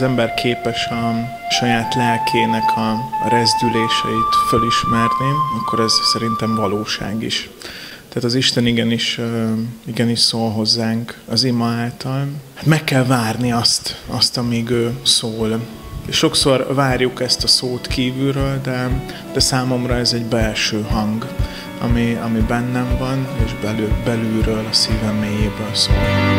ember képes a saját lelkének a rezdüléseit fölismerni, akkor ez szerintem valóság is. Tehát az Isten igenis szól hozzánk az ima által. Hát meg kell várni azt, amíg ő szól. És sokszor várjuk ezt a szót kívülről, de számomra ez egy belső hang, ami bennem van, és belülről, a szívem mélyéből szól.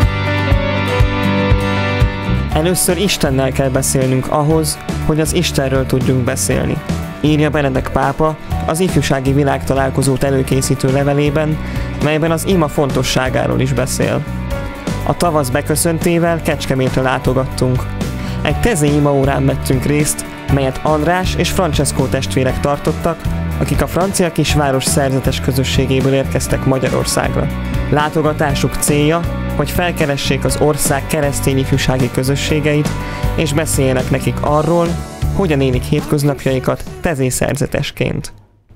Először Istennel kell beszélnünk ahhoz, hogy az Istenről tudjunk beszélni. Írja Benedek pápa az ifjúsági világtalálkozót előkészítő levelében, melyben az ima fontosságáról is beszél. A tavasz beköszöntével Kecskemétre látogattunk. Egy teze imaórán vettünk részt, melyet András és Francesco testvérek tartottak, akik a francia kisváros szerzetes közösségéből érkeztek Magyarországra. Látogatásuk célja, hogy felkeressék az ország keresztény ifjúsági közösségeit, és beszéljenek nekik arról, hogyan élik hétköznapjaikat tezészerzetesként.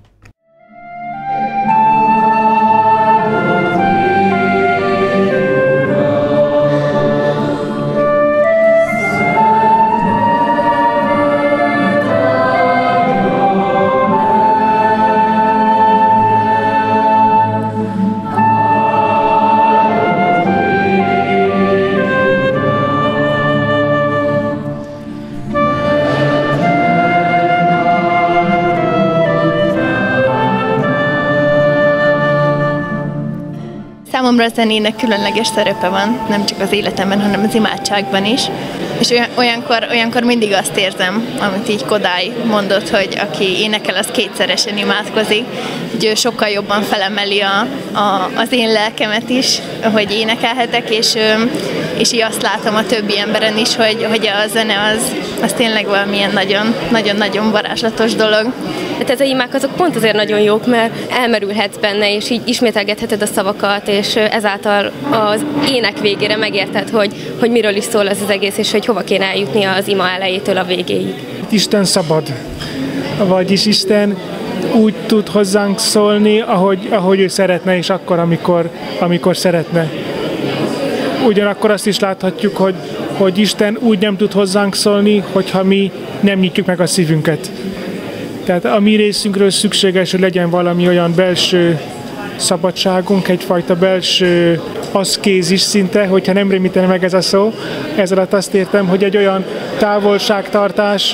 Számomra a zenének különleges szerepe van, nem csak az életemben, hanem az imádságban is. És olyankor mindig azt érzem, amit így Kodály mondott, hogy aki énekel, az kétszeresen imádkozik, hogy ő sokkal jobban felemeli az én lelkemet is, hogy énekelhetek, és így azt látom a többi emberen is, hogy a zene az tényleg valamilyen nagyon-nagyon varázslatos dolog. Hát ez a imák azok pont azért nagyon jók, mert elmerülhetsz benne, és így ismételgetheted a szavakat, és ezáltal az ének végére megérted, hogy miről is szól ez az egész, és hogy hova kéne eljutni az ima elejétől a végéig. Isten szabad, vagyis Isten úgy tud hozzánk szólni, ahogy ő szeretne, és akkor, amikor szeretne. Ugyanakkor azt is láthatjuk, hogy Isten úgy nem tud hozzánk szólni, hogyha mi nem nyitjuk meg a szívünket. Tehát a mi részünkről szükséges, hogy legyen valami olyan belső szabadságunk, egyfajta belső aszkézis szinte, hogyha nem rémítene meg ez a szó. Ez alatt azt értem, hogy egy olyan távolságtartás,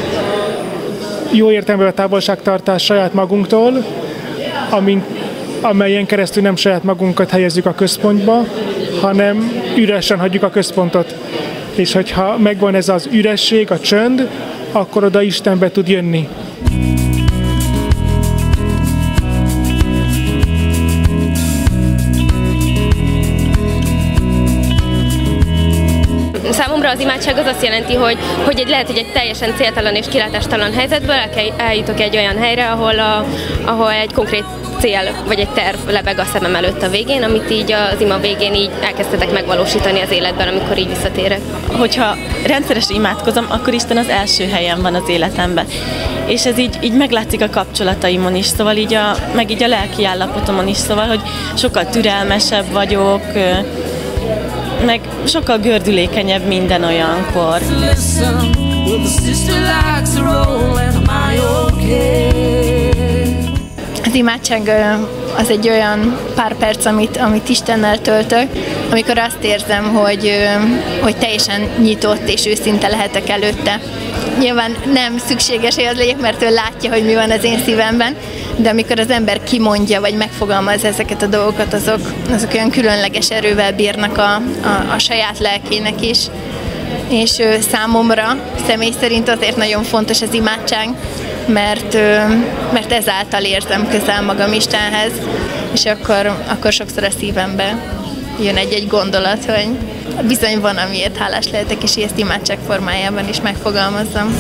jó értelemben a távolságtartás saját magunktól, amelyen keresztül nem saját magunkat helyezzük a központba, hanem üresen hagyjuk a központot. És hogyha megvan ez az üresség, a csönd, akkor oda Isten be tud jönni. Számomra az imádság az azt jelenti, hogy lehet, hogy egy teljesen céltalan és kilátástalan helyzetből eljutok egy olyan helyre, ahol egy konkrét cél vagy egy terv lebeg a szemem előtt a végén, amit így az ima végén így elkezdhetek megvalósítani az életben, amikor így visszatérek. Hogyha rendszeresen imádkozom, akkor Isten az első helyen van az életemben. És ez így meglátszik a kapcsolataimon is, szóval meg így a lelki állapotomon is, szóval, hogy sokkal türelmesebb vagyok, meg sokkal gördülékenyebb minden olyankor. Az imádság az egy olyan pár perc, amit Istennel töltök, amikor azt érzem, hogy teljesen nyitott és őszinte lehetek előtte. Nyilván nem szükséges, hogy az legyek, mert ő látja, hogy mi van az én szívemben, de amikor az ember kimondja, vagy megfogalmaz ezeket a dolgokat, azok olyan különleges erővel bírnak a saját lelkének is. És számomra személy szerint azért nagyon fontos az imádság, mert ezáltal érzem közel magam Istenhez, és akkor sokszor a szívembe jön egy gondolat, hogy bizony van, amiért hálás lehetek, és ezt imádság formájában is megfogalmazzam.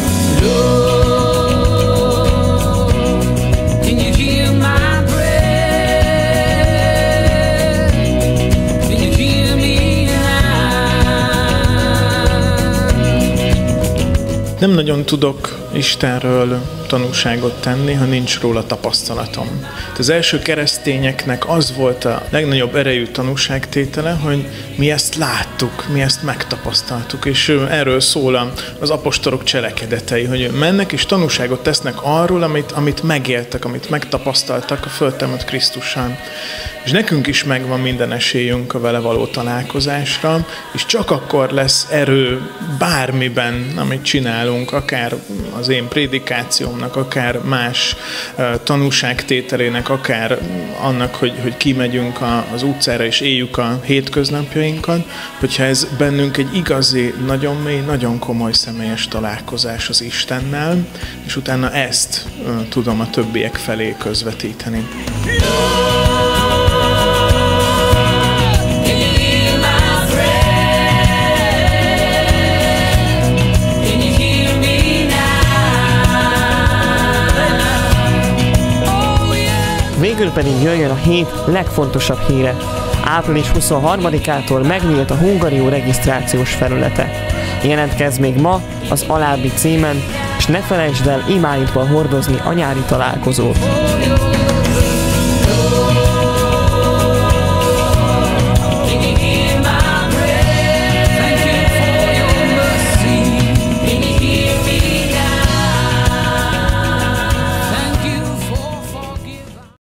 Nem nagyon tudok Istenről tanúságot tenni, ha nincs róla tapasztalatom. Az első keresztényeknek az volt a legnagyobb erejű tanúságtétele, hogy mi ezt láttuk, mi ezt megtapasztaltuk, és erről szól az apostolok cselekedetei, hogy mennek és tanúságot tesznek arról, amit megéltek, amit megtapasztaltak a föltámadt Krisztussal. És nekünk is megvan minden esélyünk a vele való találkozásra, és csak akkor lesz erő bármiben, amit csinálunk, akár az én prédikációmnak, akár más tanúságtételének, akár annak, hogy kimegyünk az utcára és éljük a hétköznapjainkat, hogyha ez bennünk egy igazi, nagyon mély, nagyon komoly személyes találkozás az Istennel, és utána ezt tudom a többiek felé közvetíteni. Végül pedig jöjjön a hét legfontosabb híre. Április 23-ától megnyílt a Hungarió regisztrációs felülete. Jelentkezz még ma az alábbi címen, és ne felejtsd el imáidban hordozni a nyári találkozót.